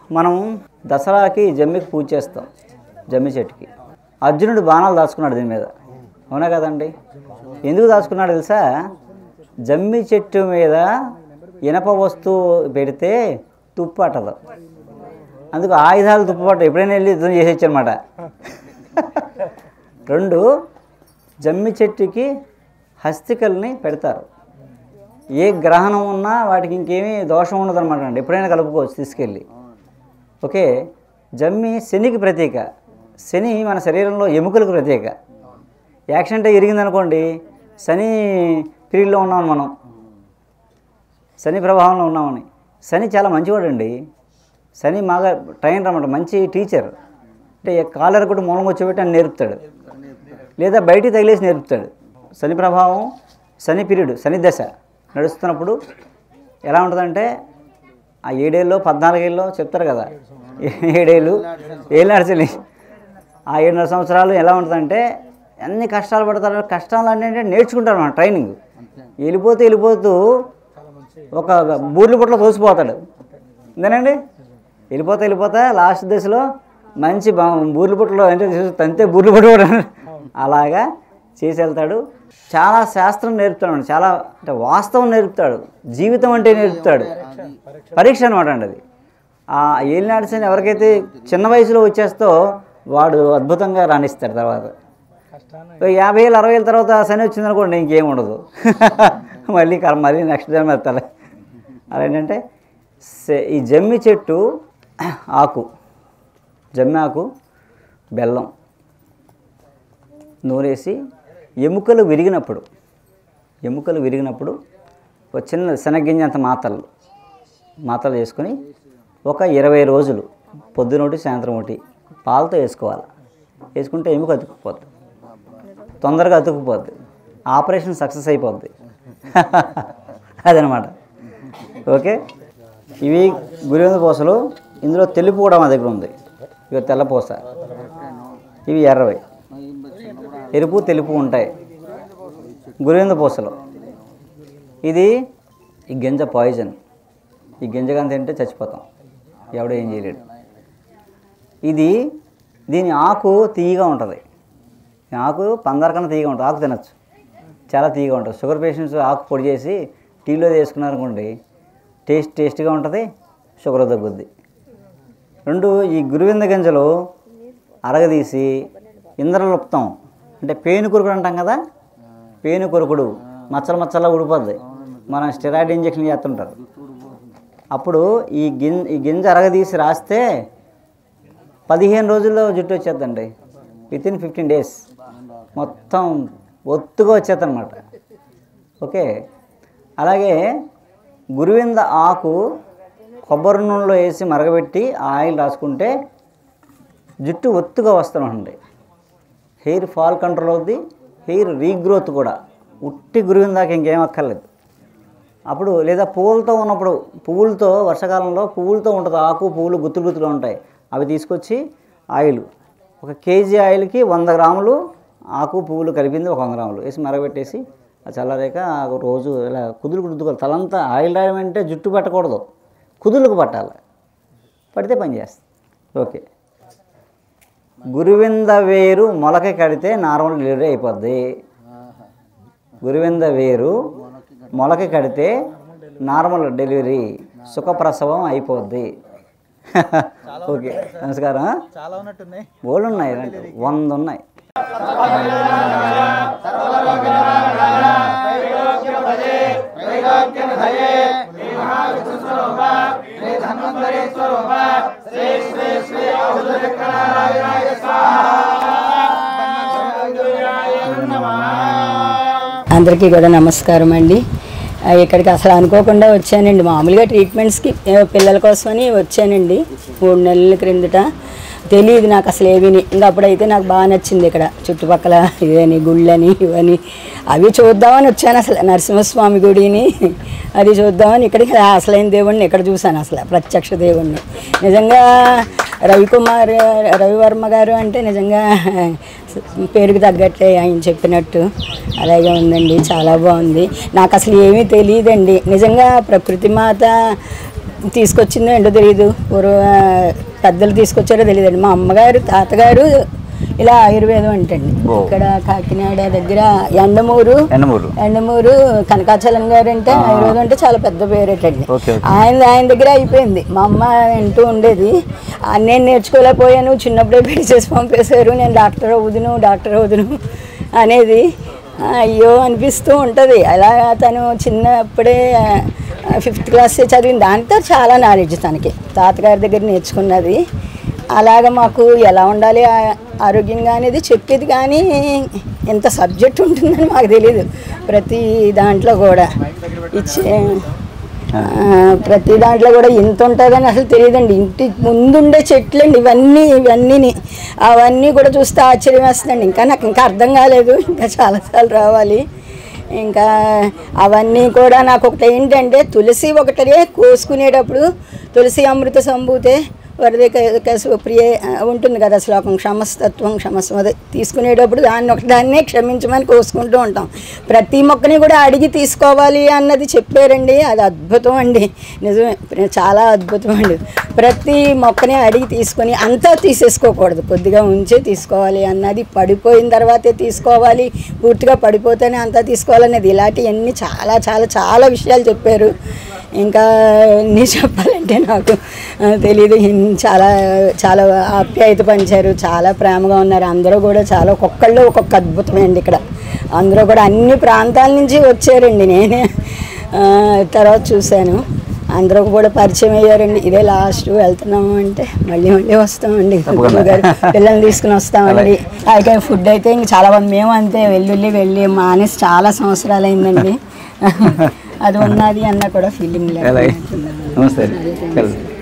మనం దసరాకి జమ్మికి పూజ చేస్తాం. జమ్మి చెట్టుకి అర్జునుడు బాణాలు దాచుకున్నాడు దీని మీద, అవునా కదండి? ఎందుకు దాచుకున్నాడు తెలుసా? జమ్మి చెట్టు మీద ఇనప వస్తువు పెడితే తుప్పు పట్టదు, అందుకు ఆయుధాలు తుప్పు పట్టదు. ఎప్పుడైనా వెళ్ళి యుద్ధం చేసేచ్చు అనమాట. 2 జమ్మి చెట్టుకి హస్తికల్ని పెడతారు. ఏ గ్రహణం ఉన్నా వాటికి ఇంకేమీ దోషం ఉండదు అనమాట అండి. ఎప్పుడైనా కలుపుకోవచ్చు తీసుకెళ్ళి. ఓకే, జమ్మి శనికి ప్రతీక. శని మన శరీరంలో ఎముకలకు ప్రతీక. యాక్సిడెంట్ ఇరిగిందనుకోండి, శని పీరియడ్లో ఉన్నాం మనం, శని ప్రభావంలో ఉన్నామని. శని చాలా మంచివాడండి. శని మాగా ట్రైనర్ అన్నమాట, మంచి టీచర్. అంటే కాలర్ కూడా మూలం వచ్చేబెట్టి అని నేర్పుతాడు, లేదా బయటికి తగిలేసి నేర్పుతాడు. శని ప్రభావం, శని పీరియడ్, శని దశ నడుస్తున్నప్పుడు ఎలా ఉంటుందంటే, ఆ 7 ఏళ్ళలో 14 ఏళ్ళలో చెప్తారు కదా, 7 ఏళ్ళు నడిచి ఆ 7.5 సంవత్సరాలు ఎలా ఉంటుందంటే అన్ని కష్టాలు పడతారు. కష్టాలు అంటే నేర్చుకుంటారు మన ట్రైనింగ్. వెళ్ళిపోతూ ఒక బూర్లు పుట్టలో తోసిపోతాడు, అంతేనండి. వెళ్ళిపోతా లాస్ట్ దశలో మంచి బూర్లు పుట్టలో అంటే తంతే బూర్లు పుట్ట అలాగా చేసి వెళ్తాడు. చాలా శాస్త్రం నేర్పుతాడు, చాలా అంటే వాస్తవం నేర్పుతాడు, జీవితం అంటే నేర్పుతాడు. పరీక్ష అనమాట అండి అది. ఆ ఏలినాటి శని ఎవరికైతే చిన్న వయసులో వచ్చేస్తో వాడు అద్భుతంగా రాణిస్తాడు. తర్వాత 50 ఏళ్ళు 60 ఏళ్ళ తర్వాత శని వచ్చిందనుకోండి, ఇంకేం ఉండదు. మళ్ళీ నెక్స్ట్ జన్మ ఎత్తాలి. అదేంటంటే ఈ జమ్మి చెట్టు ఆకు, జమ్మి ఆకు, బెల్లం నూరేసి ఎముకలు విరిగినప్పుడు ఒక చిన్న శనగ్గింజ అంత మాతలు చేసుకొని ఒక 20 రోజులు పొద్దునొకటి సాయంత్రం ఒకటి పాలతో వేసుకోవాలి. వేసుకుంటే ఎముక అతుక్కుపోద్ది, తొందరగా అతుక్కుపోద్ది, ఆపరేషన్ సక్సెస్ అయిపోద్ది. అదనమాట. ఓకే, ఇవి గురివింద పూసలు. ఇందులో తెలుపు కూడా మా దగ్గర ఉంది. ఇవి తెల్ల పూస, ఇవి ఎర్రవి. ఎరుపు తెలుపు ఉంటాయి గురివింద పూసలు. ఇది ఈ గింజ పాయిజన్. ఈ గింజగాని తింటే చచ్చిపోతాం, ఎవడో ఏం చేయలేడు. దీని ఆకు తీయగా ఉంటుంది. ఆకు పందరకన్నా తీయగా ఉంటుంది. ఆకు తినచ్చు, చాలా తీయగా ఉంటుంది. షుగర్ పేషెంట్స్ ఆకు పొడి చేసి టీలో వేసుకున్నారనుకోండి, టేస్ట్గా ఉంటుంది, షుగర్ తగ్గుద్ది. 2 ఈ గురువింద గింజలు అరగదీసి ఇంద్రలుప్తం అంటే పేను కొరుకుడు అంటాం కదా, పేను కొరుకుడు మచ్చలా ఊడిపోద్ది. మనం స్టెరాయిడ్ ఇంజక్షన్ చేస్తుంటారు. అప్పుడు ఈ గింజ అరగదీసి రాస్తే 15 రోజుల్లో జుట్టు వచ్చేద్దండి. వితిన్ 15 days మొత్తం ఒత్తుగా వచ్చేది అనమాట. ఓకే, అలాగే గురువింద ఆకు కొబ్బరి నూనెలో వేసి మరగబెట్టి ఆయిల్ రాసుకుంటే జుట్టు ఒత్తుగా వస్తుందండి. హెయిర్ ఫాల్ కంట్రోల్ అవుద్ది, హెయిర్ రీగ్రోత్ కూడా. ఉట్టి గురువిందాక ఇంకేం అక్కర్లేదు. అప్పుడు లేదా పువ్వులతో వర్షాకాలంలో పువ్వులతో ఉంటుంది ఆకు, పువ్వులు గుత్తులుగా ఉంటాయి. అవి తీసుకొచ్చి ఆయిల్, 1 kg ఆయిల్కి 100 గ్రాములు ఆకు పువ్వులు కలిపింది 100 గ్రాములు వేసి మరగబెట్టేసి అది చల్లారాక రోజు ఇలా కుదులుకోవాలి. తలంతా ఆయిల్ రాయడం అంటే జుట్టు పట్టకూడదు, కుదులకు పట్టాలి. పడితే పని చేస్తుంది. ఓకే, గురువింద వేరు మొలక కడితే నార్మల్ డెలివరీ అయిపోద్ది. గురువింద వేరు మొలక కడితే నార్మల్ డెలివరీ, సుఖప్రసవం అయిపోద్ది. ఓకే, నమస్కారం. బోల్డ్ ఉన్నాయి, 100 ఉన్నాయి. అందరికీ కూడా నమస్కారం అండి. ఇక్కడికి అసలు అనుకోకుండా వచ్చానండి. మామూలుగా ట్రీట్మెంట్స్కి పిల్లల కోసమని వచ్చానండి 3 నెలల క్రిందట. తెలియదు నాకు అసలు ఏమీని. ఇంకా అప్పుడైతే నాకు బాగా నచ్చింది. ఇక్కడ చుట్టుపక్కల ఇవని గుళ్ళని ఇవని అవి చూద్దామని వచ్చాను. అసలు నరసింహస్వామి గుడిని అది చూద్దామని ఇక్కడికి అసలైన దేవుడిని ఇక్కడ చూశాను. అసలు ప్రత్యక్ష దేవుడిని. నిజంగా రవివర్మ గారు అంటే నిజంగా పేరుకు తగ్గట్లే ఆయన చెప్పినట్టు అలాగే ఉందండి. చాలా బాగుంది. నాకు అసలు ఏమీ తెలియదండి. నిజంగా ప్రకృతి మాత తీసుకొచ్చిందో ఏంటో తెలియదు, పెద్దలు తీసుకొచ్చారో తెలియదండి. మా అమ్మగారు తాతగారు ఇలా ఆయుర్వేదం అంటండి. ఇక్కడ కాకినాడ దగ్గర ఎండమూరు కనకాచలం గారు అంటే ఆయుర్వేదం అంటే చాలా పెద్ద పేరేటండి. ఆయన దగ్గర అయిపోయింది. మా అమ్మ వింటూ ఉండేది. నేను నేర్చుకోలేకపోయాను, చిన్నప్పుడే పెళ్లి చేసి పంపేశారు, నేను డాక్టర్ అవుదును అనేది అయ్యో అనిపిస్తూ ఉంటుంది. అలా తను చిన్నప్పుడే 5th క్లాస్ చదివింది. దాంతో చాలా నాలెడ్జ్ తనకి తాతగారి దగ్గర నేర్చుకున్నది. అలాగ మాకు ఎలా ఉండాలి ఆరోగ్యంగా అనేది చెప్పేది, కానీ ఎంత సబ్జెక్ట్ ఉంటుందని మాకు తెలీదు. ప్రతి దాంట్లో కూడా ఇంత ఉంటుందని అసలు తెలియదండి. ఇంటి ముందుండే చెట్లండి అవన్నీ కూడా చూస్తే ఆశ్చర్యం వేస్తుందండి. నాకు అర్థం కాలేదు, ఇంకా చాలాసార్లు రావాలి. ఇంకా అవన్నీ కూడా నాకు ఒకటి ఏంటంటే, తులసి ఒకటే కోసుకునేటప్పుడు తులసి అమృత సంభూతే వరదే ప్రియ ఉంటుంది కదా శ్లోకం, క్షమస్తత్వం క్షమస్వదే. తీసుకునేటప్పుడు దాన్నే క్షమించమని కోసుకుంటూ ఉంటాం. ప్రతి మొక్కని కూడా అడిగి తీసుకోవాలి అన్నది చెప్పారండి. అది అద్భుతం అండి, నిజమే, చాలా అద్భుతం అండి. ప్రతి మొక్కని అడిగి తీసుకొని అంతా తీసేసుకోకూడదు, కొద్దిగా ఉంచే తీసుకోవాలి అన్నది. పడిపోయిన తర్వాతే తీసుకోవాలి, పూర్తిగా పడిపోతేనే అంతా తీసుకోవాలనేది. ఇలాంటివన్నీ చాలా చాలా చాలా విషయాలు చెప్పారు. ఇంకా అన్నీ చెప్పాలంటే నాకు తెలీదు. చాలా చాలా ఆప్యాయత పంచారు, చాలా ప్రేమగా ఉన్నారు. అందరూ కూడా చాలా ఒక్కొక్కళ్ళు ఒక్కొక్క అద్భుతమే అండి. ఇక్కడ అందరూ కూడా అన్ని ప్రాంతాల నుంచి వచ్చారండి. నేనే తర్వాత చూశాను, అందరూ కూడా పరిచయం అయ్యారండి. ఇదే లాస్ట్, వెళ్తున్నాము అంటే మళ్ళీ వస్తామండి. పిల్లల్ని తీసుకుని వస్తామండి. అయితే ఫుడ్ అయితే ఇంక చాలా మంది, మేము అంతే వెళ్ళి మానేసి చాలా సంవత్సరాలు అయిందండి. అది ఉన్నది అన్న కూడా ఫీలింగ్ లేదు.